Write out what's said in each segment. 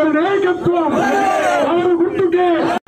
గారి నాయకత్వం కారు గుర్తుకే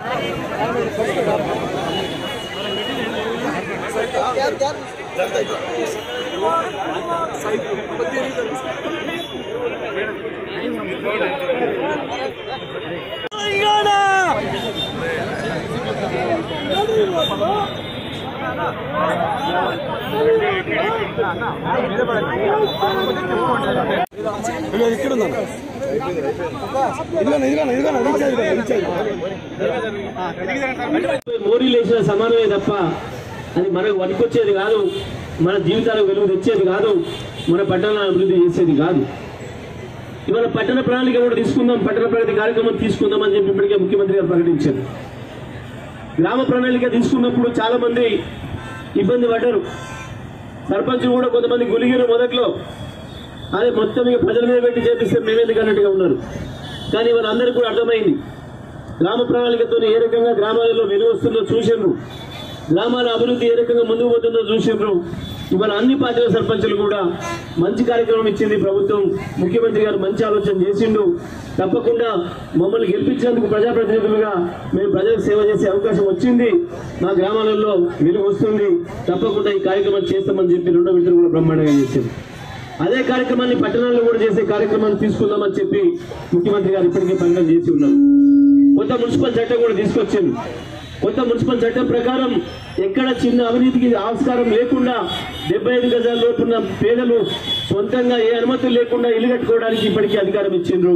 మోరీ లేచిన సమానమే తప్ప అది మనకు వనికొచ్చేది కాదు, మన జీవితాలకు వెలుగు తెచ్చేది కాదు, మన పట్టణాలను అభివృద్ధి చేసేది కాదు. ఇవాళ పట్టణ ప్రణాళిక కూడా తీసుకుందాం, పట్టణ ప్రగతి కార్యక్రమం తీసుకుందాం అని చెప్పి ఇప్పటికే ముఖ్యమంత్రి గారు ప్రకటించారు. గ్రామ ప్రణాళిక తీసుకున్నప్పుడు చాలా మంది ఇబ్బంది పడ్డారు. సర్పంచ్ కూడా కొంతమంది గులిగిరు మొదట్లో, అదే మొత్తం ఇక ప్రజల మీద పెట్టి చేపిస్తే మేమేందుకు అన్నట్టుగా ఉన్నారు. కానీ వాళ్ళందరికీ కూడా అర్థమైంది గ్రామ ప్రణాళికతో ఏ రకంగా గ్రామాలలో వెలుగు వస్తుందో చూసిండ్రు, గ్రామాల అభివృద్ధి ఏ రకంగా ముందుకు పోతుందో చూసిండ్రు. ఇవాళ అన్ని పార్టీల సర్పంచులు కూడా మంచి కార్యక్రమం ఇచ్చింది ప్రభుత్వం. ముఖ్యమంత్రి గారు మంచి ఆలోచన చేసిండు. తప్పకుండా మమ్మల్ని గెలిపించేందుకు ప్రజాప్రతినిధులుగా మేము ప్రజలకు సేవ చేసే అవకాశం వచ్చింది, మా గ్రామాలలో వెలుగు వస్తుంది, తప్పకుండా ఈ కార్యక్రమం చేస్తామని చెప్పి 2వ విడత కూడా బ్రహ్మాండంగా చేసింది. అదే కార్యక్రమాన్ని పట్టణాల్లో కూడా చేసే కార్యక్రమాన్ని తీసుకుందామని చెప్పి ముఖ్యమంత్రి గారు ఇప్పటికే ప్రకటన చేసి ఉన్నారు. కొత్త మున్సిపల్ చట్టం కూడా తీసుకొచ్చింది. కొత్త మున్సిపల్ చట్టం ప్రకారం ఎక్కడ చిన్న అవినీతికి ఆస్కారం లేకుండా 75 గజాల లోపున్న పేదలు సొంతంగా ఏ అనుమతులు లేకుండా ఇల్లు కట్టుకోవడానికి ఇప్పటికీ అధికారం ఇచ్చిండ్రు.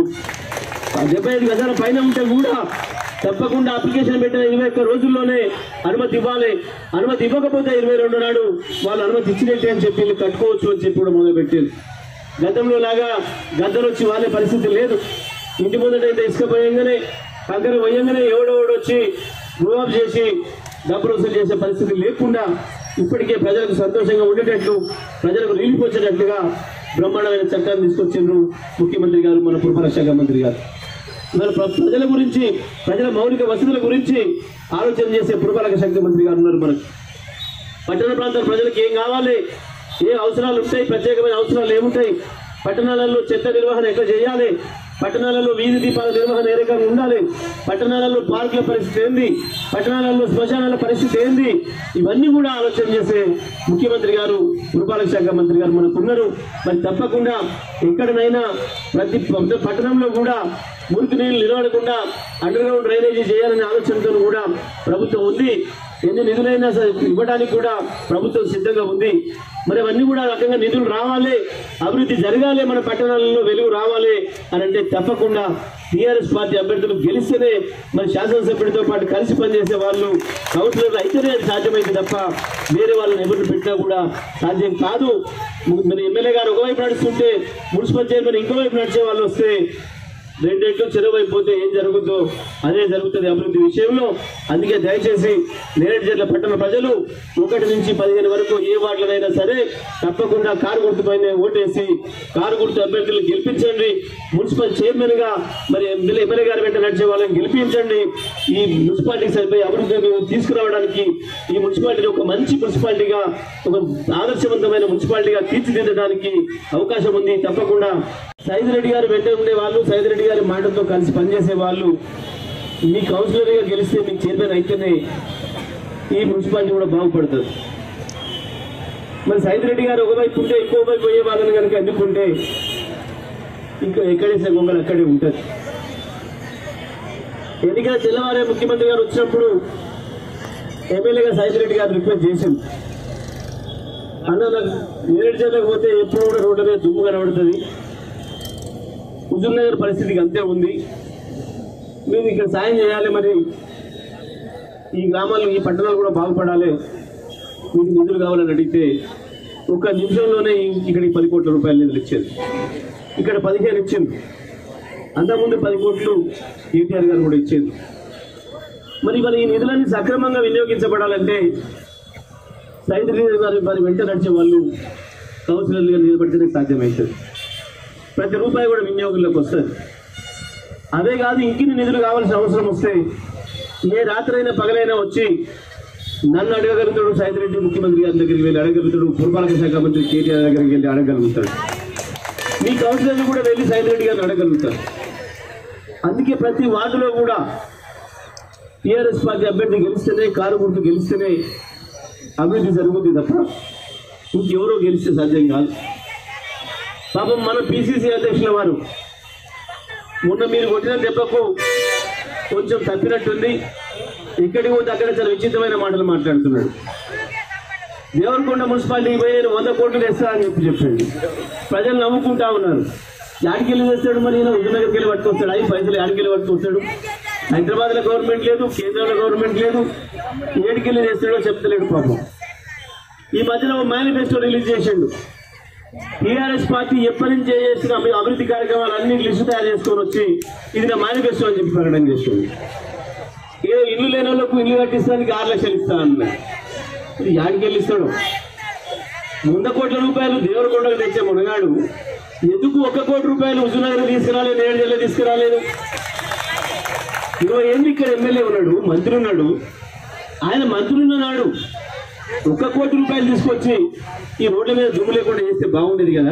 75 గజాల పైన ఉంటే కూడా తప్పకుండా అప్లికేషన్ పెట్టిన 21 రోజుల్లోనే అనుమతి ఇవ్వాలి. అనుమతి ఇవ్వకపోతే 22 నాడు వాళ్ళు అనుమతి ఇచ్చినట్టే అని చెప్పి ఇల్లు కట్టుకోవచ్చు అని చెప్పి కూడా మొదలుపెట్టారు. గతంలో లాగా గద్దలు వచ్చి వాళ్ళే పరిస్థితి లేదు. ఇంటి ముందటైతే ఇసుక పోయంగానే కంకర పోయంగానే ఎవడెవడు వచ్చి రూఆఫ్ చేసి డబ్బులు వసూలు చేసే పరిస్థితి లేకుండా ఇప్పటికే ప్రజలకు సంతోషంగా ఉండేటట్లు, ప్రజలకు రిలీఫ్ వచ్చేటట్లుగా బ్రహ్మాండమైన చట్టాన్ని తీసుకొచ్చిండ్రు ముఖ్యమంత్రి గారు, మన పురపాలక శాఖ మంత్రి గారు. ఇవాళ ప్రజల గురించి, ప్రజల మౌలిక వసతుల గురించి ఆలోచన చేసే పురపాలక శాఖ మంత్రి గారు ఉన్నారు. మనకు పట్టణ ప్రాంతాల ప్రజలకు ఏం కావాలి, ఏ అవసరాలు ఉంటాయి, ప్రత్యేకమైన అవసరాలు ఏముంటాయి, పట్టణాలలో చెత్త నిర్వహణ ఎట్లా చేయాలి, పట్టణాలలో వీధి దీపాల నిర్వహణ ఏ రకంగా ఉండాలి, పట్టణాలలో పార్కుల పరిస్థితి ఏంది, పట్టణాలలో శ్మశానాల పరిస్థితి ఏంది, ఇవన్నీ కూడా ఆలోచన చేసే ముఖ్యమంత్రి గారు, పురపాలక శాఖ మంత్రి గారు మనకు ఉన్నారు. మరి తప్పకుండా ఎక్కడనైనా ప్రతి పట్టణంలో కూడా మురికి నీళ్లు నిలవడకుండా అండర్ గ్రౌండ్ డ్రైనేజీ చేయాలనే ఆలోచనతో కూడా ప్రభుత్వం ఉంది. ఎన్ని నిధులైనా ఇవ్వడానికి కూడా ప్రభుత్వం సిద్ధంగా ఉంది. మరి అవన్నీ కూడా రకంగా నిధులు రావాలి, అభివృద్ధి జరగాలి, మన పట్టణాలలో వెలుగు రావాలి అని అంటే తప్పకుండా టీఆర్ఎస్ పార్టీ అభ్యర్థులు గెలిస్తేనే మరి శాసనసభ్యుడితో పాటు కలిసి పనిచేసే వాళ్ళు కౌన్సిలర్లు అయితేనే అది సాధ్యమైంది తప్ప వేరే వాళ్ళని ఎవరిని పెట్టినా కూడా సాధ్యం కాదు. మరి ఎమ్మెల్యే గారు ఒకవైపు నడుస్తుంటే మున్సిపల్ చైర్మన్ ఇంకోవైపు నడిచే వాళ్ళు వస్తే రెండెట్లు చెరువైపోతే ఏం జరుగుతుందో అదే జరుగుతుంది అభివృద్ధి విషయంలో. అందుకే దయచేసి నేరేడు జిల్లా పట్టణ ప్రజలు 1 నుంచి 15 వరకు ఏ వార్డులైనా సరే తప్పకుండా కారు గుర్తు పైన ఓటేసి కారు గుర్తు అభ్యర్థులు గెలిపించండి. మున్సిపల్ చైర్మన్ గా మరి ఎమ్మెల్యే గారి వెంట నడిచే వాళ్ళని గెలిపించండి. ఈ మున్సిపాలిటీకి సరిపోయే అభివృద్ధిని తీసుకురావడానికి ఈ మున్సిపాలిటీని ఒక మంచి మున్సిపాలిటీగా, ఒక ఆదర్శవంతమైన మున్సిపాలిటీగా తీర్చిదిద్దడానికి అవకాశం ఉంది. తప్పకుండా సైద్ రెడ్డి గారు వెంట ఉండే వాళ్ళు, సైద్ రెడ్డి గారి మాటతో కలిసి పనిచేసే వాళ్ళు మీ కౌన్సిలర్గా గెలిస్తే, మీకు చైర్మన్ అయితేనే ఈ మున్సిపాలిటీ కూడా బాగుపడుతుంది. మరి సైద్ రెడ్డి గారు ఒకవైపు ఉంటే ఇంకో వైపు పోయే వాళ్ళని కనుక ఎన్నుకుంటే ఇంకా ఎక్కడేసే గొంగలు అక్కడే ఉంటుంది. ఎన్నికల తెల్లవారే ముఖ్యమంత్రి గారు వచ్చినప్పుడు ఎమ్మెల్యేగా సైద్ రెడ్డి గారు రిక్వెస్ట్ చేసింది, అన్న నాకు నేరేడు జిల్లాకు పోతే ఎప్పుడు కూడా రోడ్డు మీద దుమ్ము కనబడుతుంది, హుజూర్ నగర్ పరిస్థితికి అంతే ఉంది, మీరు ఇక్కడ సాయం చేయాలి, మరి ఈ గ్రామాలు ఈ పట్టణాలు కూడా బాగుపడాలి, మీకు నిధులు కావాలని అడిగితే 1 నిమిషంలోనే ఇక్కడికి 10 కోట్ల రూపాయల నిధులు ఇచ్చేది. ఇక్కడ 15 ఇచ్చింది, అంతకుముందు 10 కోట్లు కేటీఆర్ గారు కూడా ఇచ్చేది. మరి ఈ నిధులన్నీ సక్రమంగా వినియోగించబడాలంటే సైద్ రెడ్డి గారి వారి వెంట నడిచే వాళ్ళు కౌన్సిలర్లుగా నిలబడితేనే సాధ్యమవుతుంది. ప్రతి రూపాయి కూడా వినియోగంలోకి వస్తుంది. అదే కాదు, ఇంకిన్ని నిధులు కావాల్సిన అవసరం వస్తే ఏ రాత్రైనా పగలైనా వచ్చి నన్ను అడగగలుగుతాడు, సైద్ రెడ్డి ముఖ్యమంత్రి గారి దగ్గరికి వెళ్ళి అడగలుగుతాడు, పురపాలక శాఖ మంత్రి కేటీఆర్ దగ్గరికి వెళ్ళి అడగలుగుతాడు, మీ కౌన్సిలర్లు కూడా వెళ్ళి సైద్ రెడ్డి గారిని అడగలుగుతారు. అందుకే ప్రతి వార్డులో కూడా టీఆర్ఎస్ పార్టీ అభ్యర్థి గెలిస్తేనే, కారు గుర్తు గెలిస్తేనే అభివృద్ధి జరుగుతుంది తప్ప ఇంకెవరో గెలిస్తే సాధ్యం కాదు. పాపం మన పిసిసి అధ్యక్షుల వారు మొన్న మీరు కొట్టిన దెబ్బకు కొంచెం తప్పినట్టుంది, ఇక్కడికి పోతే అక్కడ చాలా విచిత్రమైన మాటలు మాట్లాడుతున్నాడు. దేవరకొండ మున్సిపాలిటీకి పోయి 100 కోట్లు తెస్తా అని చెప్పండి. ప్రజలు నవ్వుకుంటా ఉన్నారు. యాడికెళ్ళి తెస్తాడు మరి, హుజూర్నగర్కి వెళ్ళి పట్టుకొస్తాడు. 5 పైసలు యాడికెళ్ళి పట్టుకొస్తాడు? హైదరాబాద్లో గవర్నమెంట్ లేదు, కేంద్రంలో గవర్నమెంట్ లేదు, ఏడికెళ్ళి చేస్తాడో చెప్తలేడు పాపం. ఈ మధ్యన మేనిఫెస్టో రిలీజ్ చేసిండు. టీఆర్ఎస్ పార్టీ ఎప్పటి నుంచి చేసిన అభివృద్ధి కార్యక్రమాలు అన్ని లిస్టు తయారు చేసుకొని వచ్చి ఇది నా మేనిఫెస్టో అని చెప్పి ప్రకటన చేస్తుంది. ఏదో ఇల్లు లేని వాళ్ళకు ఇల్లు కట్టిస్తానికి 6 లక్షలు ఇస్తా అన్నాడు. ఇది యాడికెళ్ళి ఇస్తాడు? 100 కోట్ల రూపాయలు దేవరకొండకు తెచ్చే మునగాడు ఎందుకు 1 కోటి రూపాయలు హుజూర్నగర్ తీసుకురాలేదు, 7 నెలలు తీసుకురాలేదు? 20 ఏళ్ళు ఇక్కడ ఎమ్మెల్యే ఉన్నాడు, మంత్రి ఉన్నాడు. ఆయన మంత్రి ఉన్నాడు 1 కోటి రూపాయలు తీసుకొచ్చి ఈ రోడ్ల మీద దుమ్ము లేకుండా చేస్తే బాగుండేది కదా.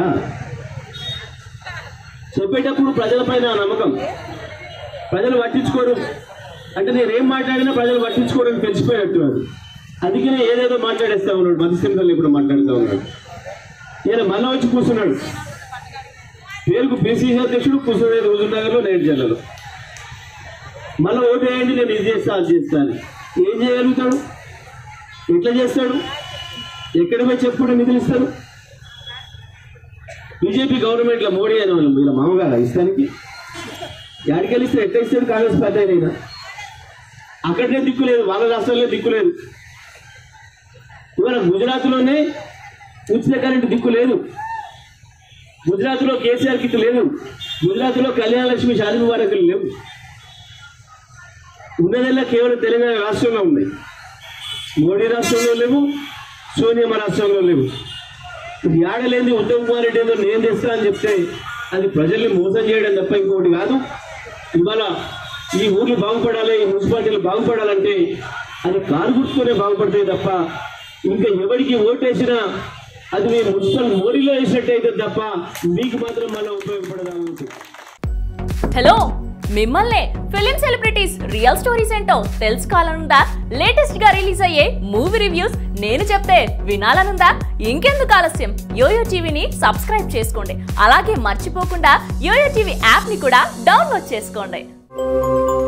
చెప్పేటప్పుడు ప్రజలపైన నమ్మకం, ప్రజలు పట్టించుకోరు అంటే నేనేం మాట్లాడినా ప్రజలు పట్టించుకోరని తెలిసిపోయినట్టున్నారు. అందుకనే ఏదేదో మాట్లాడేస్తా ఉన్నాడు, మధ్యస్థంలో ఇప్పుడు మాట్లాడుతూ ఉన్నాడు. ఈయన మళ్ళా వచ్చి కూర్చున్నాడు. పేరుకు పిసిసి అధ్యక్షుడు, కూర్చునేది హుజూర్నగర్లో, నైట్ జిల్లాలో. మళ్ళీ ఓటు వేయండి, నేను ఇది చేస్తా అది చేస్తాను. ఏం చేయగలుగుతాడు? ఎట్లా చేస్తాడు? ఎక్కడ పోయి చెప్పుడు నిధులు ఇస్తాడు? బీజేపీ గవర్నమెంట్లో మోడీ అయిన వాళ్ళు వీళ్ళ మామగారు ఇస్తానికి యాడికెళ్ళి ఇస్తే ఎట్లా ఇస్తాడు? కాంగ్రెస్ పార్టీ అయినా అక్కడనే దిక్కు లేదు, వాళ్ళ రాష్ట్రాల్లో దిక్కు లేదు. ఇవాళ గుజరాత్లోనే ఉచిత కరెంటు దిక్కు లేదు, గుజరాత్లో కేసీఆర్ కిట్ లేదు, గుజరాత్లో కళ్యాణ లక్ష్మి షాదీ ముబారకులు లేవు. ఉన్నదల్లా కేవలం తెలంగాణ రాష్ట్రంలో ఉన్నాయి. మోడీ రాష్ట్రంలో లేవు, సోనియమ్మ రాష్ట్రంలో లేవు. ఇది ఆడలేని ఉత్తమ్ కుమార్ రెడ్డి ఏదో నేను తెస్తా అని చెప్తే అది ప్రజల్ని మోసం చేయడం తప్ప ఇంకోటి కాదు. ఇవాళ ఈ ఊర్లు బాగుపడాలి, ఈ మున్సిపాలిటీలు బాగుపడాలంటే అది కారు గుర్తుకునే బాగుపడతాయి తప్ప ఇంకా ఎవరికి ఓటేసినా అది మీ మున్సిపల్ మోడీలో వేసినట్టయితే తప్ప మీకు మాత్రం మళ్ళీ ఉపయోగపడదా. హలో, మిమ్మల్ని ఫిలిం సెలబ్రిటీస్ రియల్ స్టోరీస్ ఏంటో తెలుసుకోవాలనుందా? లేటెస్ట్ గా రిలీజ్ అయ్యే మూవీ రివ్యూస్ నేను చెప్తే వినాలనుందా? ఇంకెందుకు ఆలస్యం, యోయో టీవీని సబ్స్క్రైబ్ చేసుకోండి. అలాగే మర్చిపోకుండా యోయో టీవీ యాప్ ని కూడా డౌన్లోడ్ చేసుకోండి.